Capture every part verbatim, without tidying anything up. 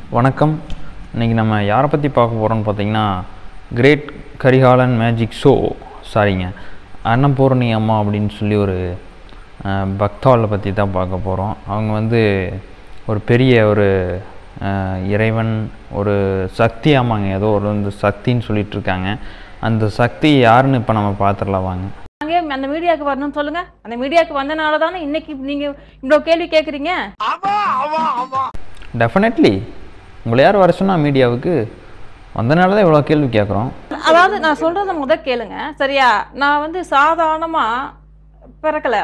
வணக்கம். இன்றைக்கி நம்ம யாரை பற்றி பார்க்க போகிறோன்னு பார்த்தீங்கன்னா, கிரேட் கரிகாலன் மேஜிக் ஷோ சாரிங்க அன்னபூரணி அம்மா அப்படின்னு சொல்லி ஒரு பக்தாவை பற்றி தான் பார்க்க போகிறோம். அவங்க வந்து ஒரு பெரிய ஒரு இறைவன், ஒரு சக்தி. ஆமாங்க, ஏதோ ஒரு வந்து சக்தின்னு சொல்லிட்டு இருக்காங்க. அந்த சக்தி யாருன்னு இப்போ நம்ம பார்த்துடலாம் வாங்க. அந்த மீடியாவுக்கு வரணும்னு சொல்லுங்க. அந்த மீடியாவுக்கு வந்தனால தானே இன்னைக்கு நீங்க இவ்வளோ கேள்வி கேட்குறீங்க. டெஃபினெட்லி உங்களை யார் வர சொன்னா மீடியாவுக்கு வந்தனால தான் இவ்வளோ கேள்வி கேட்குறோம். அதாவது நான் சொல்கிறத முதல் கேளுங்க, சரியா? நான் வந்து சாதாரணமாக பிறக்கலை.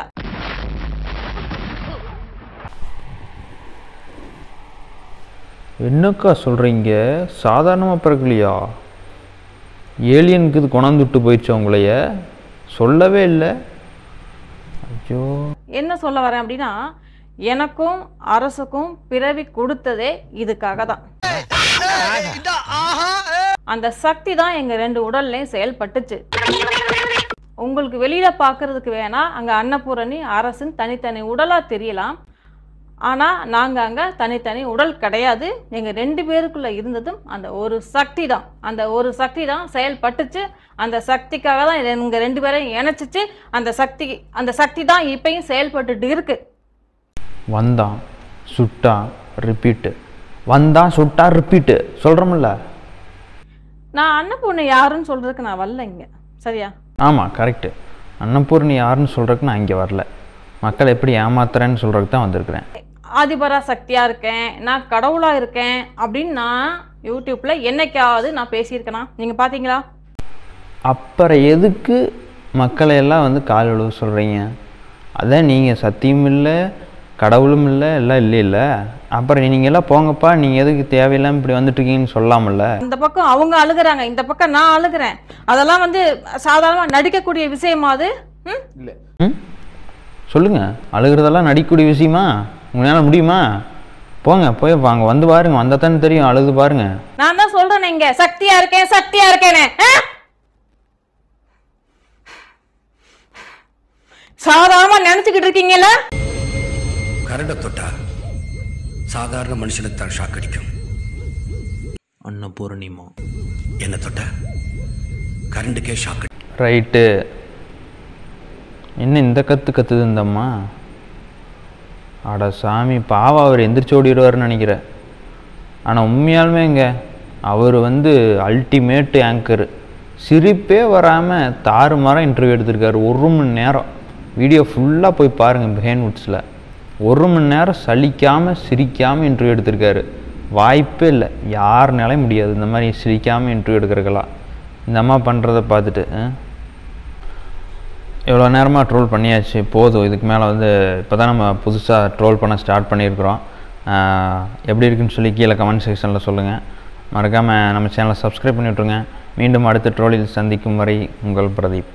என்னக்கா சொல்கிறீங்க? சாதாரணமாக பிறக்கலையா? ஏலியனுக்கு இது கொண்டாந்துட்டு போயிடுச்சு உங்களைய? சொல்லவே இல்லை. ஐயோ, என்ன சொல்ல வரேன் அப்படின்னா, எனக்கும் அரசுக்கும் பிறவி கொடுத்ததே இதுக்காக தான். அந்த சக்தி தான் எங்க ரெண்டு உடல்லையும் செயல்பட்டுச்சு. உங்களுக்கு வெளியில பாக்குறதுக்கு வேணா அங்க அன்னபூரணி அரசுன்னு தனித்தனி உடலா தெரியலாம். ஆனா நாங்க அங்க தனித்தனி உடல் கிடையாது. எங்க ரெண்டு பேருக்குள்ள இருந்ததும் அந்த ஒரு சக்தி தான். அந்த ஒரு சக்தி தான் செயல்பட்டுச்சு. அந்த சக்திக்காக தான் எங்க ரெண்டு பேரையும் இணைச்சிச்சு. அந்த சக்தி அந்த சக்தி தான் இப்பயும் செயல்பட்டுட்டு இருக்கு. வந்தான் சுட்டா ரிப்பீட்டு, வந்தான் சுட்டா ரிப்பீட்டு சொல்கிறோம்ல. நான் அன்னபூர்ணி யாருன்னு சொல்றதுக்கு நான் வரல இங்க, சரியா? ஆமாம், கரெக்டு. அன்னபூர்ணி யாருன்னு சொல்கிறதுக்கு நான் இங்கே வரல. மக்கள் எப்படி ஏமாத்துறேன்னு சொல்கிறதுக்கு தான் வந்திருக்கிறேன். ஆதிபரா சக்தியா இருக்கேன், நான் கடவுளா இருக்கேன் அப்படின்னு நான் யூடியூப்ல என்னைக்காவது நான் பேசியிருக்கேனா? நீங்க பாத்தீங்களா? அப்புறம் எதுக்கு மக்களை எல்லாம் வந்து கால் எழுவ சொல்கிறீங்க? அதான் நீங்கள் சத்தியம் இல்லை, கடவுளும் இல்லை, எல்லாம் இல்லை இல்லை. அப்புறம் நீங்கள் எல்லாம் போங்கப்பா, நீங்கள் எதுக்கு தேவையில்லாமல் இப்படி வந்துட்டு இருக்கீங்கன்னு சொல்லாமல்ல. இந்த பக்கம் அவங்க அழுகுறாங்க, இந்த பக்கம் நான் அழுகிறேன். அதெல்லாம் வந்து சாதாரணமாக நடிக்கக்கூடிய விஷயமா அது? ம் இல்லை. ம் சொல்லுங்க, அழுகிறதெல்லாம் நடிக்கக்கூடிய விஷயமா? உங்களால் முடியுமா? போங்க, போய் வாங்க, வந்து பாருங்க, வந்தால் தானே தெரியும். அழுது பாருங்க. நான் தான் சொல்றேன், இங்க சக்தியா இருக்கேன் சக்தியா இருக்கேன்னு. சாதாரணமா நினைச்சுக்கிட்டு இருக்கீங்கல்ல. கரண்ட தொட்டா சாதாரண மனுஷனுக்கு தான் ஷாக் அடிக்கும். அன்னபூரணிமா என்ன தொட்டா கரண்டுக்கே ஷாக் அடி. ரைட்டு. என்ன இந்த கற்று கற்றுது இந்தம்மா? அட சாமி, பாவா அவர் எந்திரிச்சு ஓடிடுவார்னு நினைக்கிறேன். ஆனால் உண்மையாலுமே இங்கே அவர் வந்து அல்டிமேட்டு ஆங்கரு. சிரிப்பே வராமல் தாறுமாறாக இன்டர்வியூ எடுத்திருக்காரு. ஒரு மணி நேரம் வீடியோ ஃபுல்லாக போய் பாருங்கள் பிஹேன்வுட்ஸில். ஒரு மணி நேரம் சலிக்காமல் சிரிக்காமல் இன்டர்வியூ எடுத்திருக்காரு. வாய்ப்பே இல்லை, யாருனாலே முடியாது இந்த மாதிரி சிரிக்காமல் இன்டர்வியூ எடுக்கிறக்கலாம். இந்த அம்மா பண்ணுறதை பார்த்துட்டு எவ்வளோ நேரமாக ட்ரோல் பண்ணியாச்சு, போதும். இதுக்கு மேலே வந்து இப்போ தான் நம்ம புதுசாக ட்ரோல் பண்ண ஸ்டார்ட் பண்ணியிருக்கிறோம். எப்படி இருக்குன்னு சொல்லி கீழே கமெண்ட் செக்ஷனில் சொல்லுங்கள். மறக்காமல் நம்ம சேனலை சப்ஸ்கிரைப் பண்ணி விட்ருங்க. மீண்டும் அடுத்த ட்ரோலில் சந்திக்கும் வரை உங்கள் பிரதீப்.